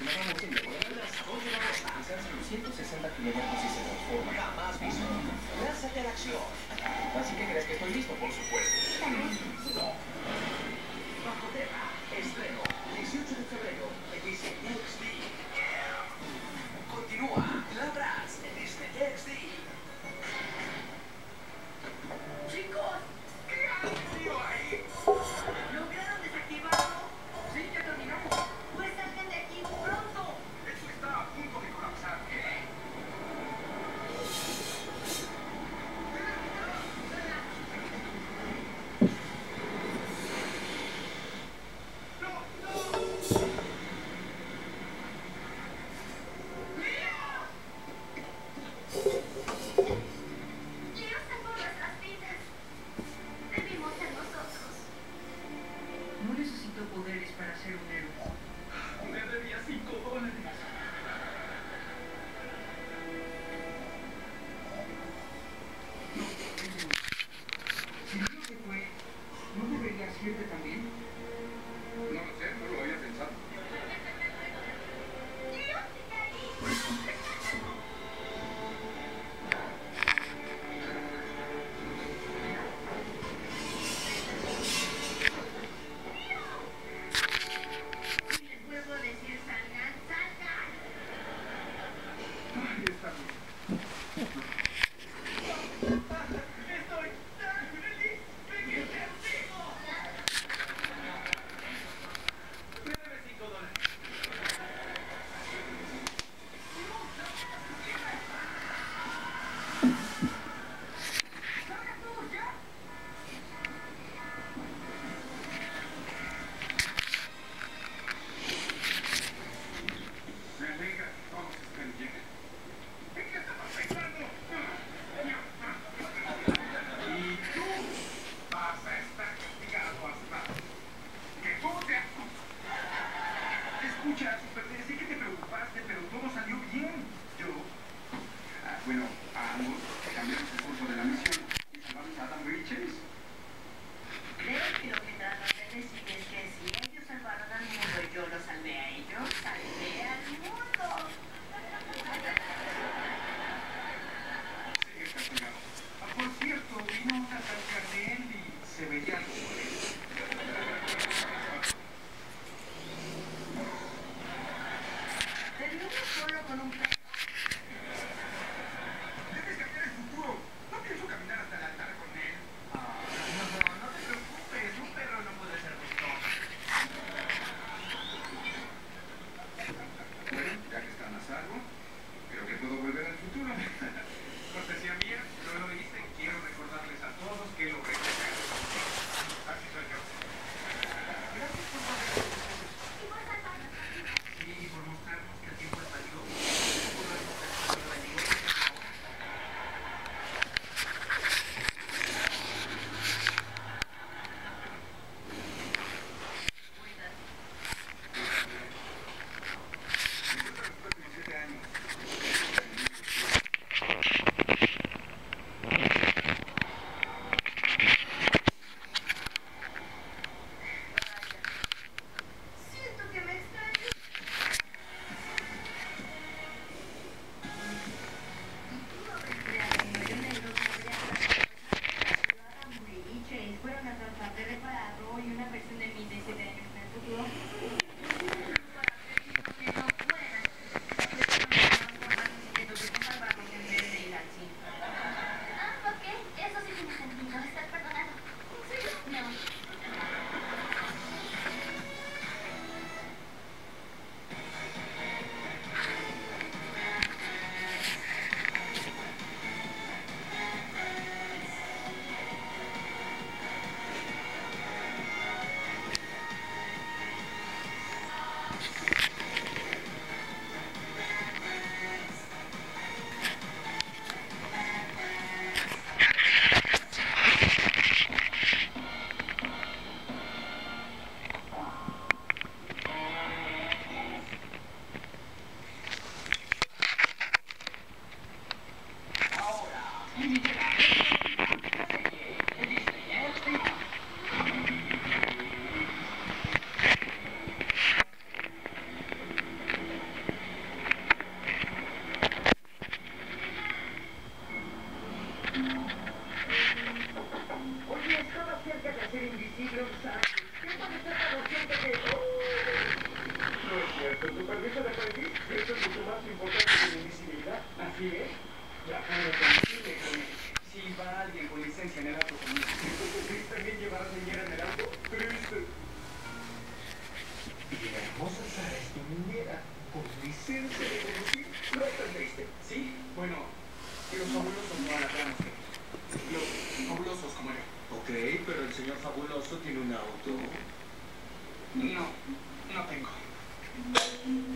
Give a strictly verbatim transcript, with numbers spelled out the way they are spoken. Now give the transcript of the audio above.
Vamos en diagonal hasta dos de la costa. Alcanza los ciento sesenta kilómetros y se transforma. Jamás visto. Lánzate a la acción. Así que crees que estoy listo, por supuesto. No. Bajo Tierra, estreno, dieciocho de febrero, en Disney X D. Continúa, Labras, en Disney X D. Chicos, ¿qué han tenido ahí? ¿Lograron desactivarlo? Sí, ya terminamos. Pues salgan de aquí pronto. Esto está a punto de colapsar. ¿Qué? No necesito poderes para ser un héroe. Me debía cinco dólares. No, entiendo. Si no se fue, ¿no deberías irte también? No lo sé, no lo había pensado. Les vuelvo a decir, salgan, salgan. Ay, está bien. Estoy tan feliz de que te sigo. Me debes cinco dólares. ¡Salga tú, ya! Me alegra que todos estén bien. ¿En qué estabas pensando? Y tú vas a estar castigado hasta que tú te acusas. Escucha, Super, sé que te preocupaste, pero todo salió bien. Yo, ah, bueno, a ambos cambiamos el curso de la misión y salvamos a Adam Richards. Creo que lo que tratan de decir es que si ellos salvaron al mundo y yo lo salvé a ellos, salvé al mundo. Sigue castigado. Ah, por cierto, vino una tal Carnelli. Se veía algo molesto. Termino solo con un perro. Debes cambiar el futuro. No pienso caminar derecho de aprendiz. Esto es mucho más importante que la invisibilidad. Así es. Ya puedo conducirle, Carmen. Si va alguien con licencia en el auto conmigo. ¿Chris también llevará señora en el auto? Triste. Y la hermosa Sara es tu niñera, con licencia de conducir. No es tan triste. Sí, bueno, los fabulosos no alargamos. Los fabulosos como yo. Ok, pero el señor fabuloso tiene un auto. No, no tengo.